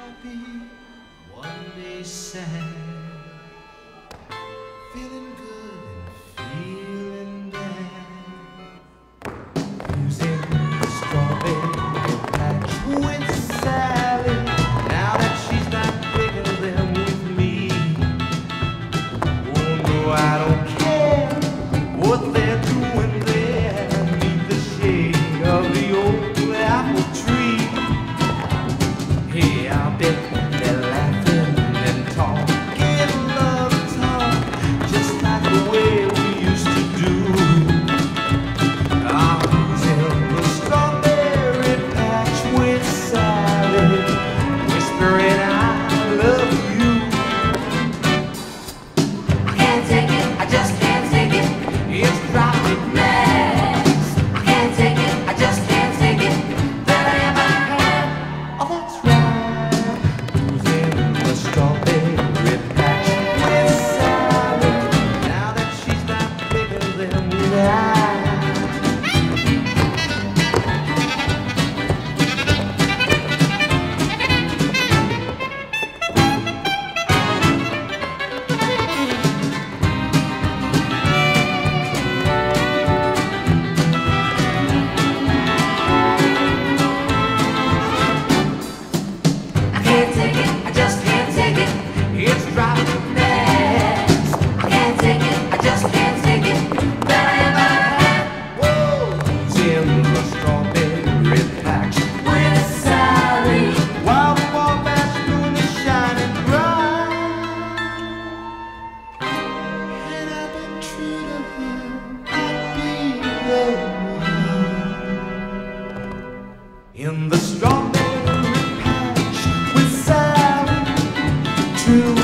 happy, one day sad, feeling good and feeling bad. Who's in the strawberry patch with Sally? Now that she's not picking them with me. Oh no, I don't care what they're doing there beneath the shade of the old apple tree. Hey, I bet they're laughing and talking love talk, just like the way we used to do. I was in the strawberry patch with Sally, whispering I love you. I can't take it, I just can't take it. It's driving me mad. I can't take it, I just can't take it. That I ever had. Oh, that's right. Who's in the strawberry patch with Sally? Now that she's not picking them with I can't take it, I just can't take it. it's driving me mad. I can't take it, I just can't take it. That I ever had. Whoa! Who's in the strawberry patch With Sally. while the Wabash moon is shining bright? And I've been true to her, I'd be the one. In the strawberry patch with Sally, true.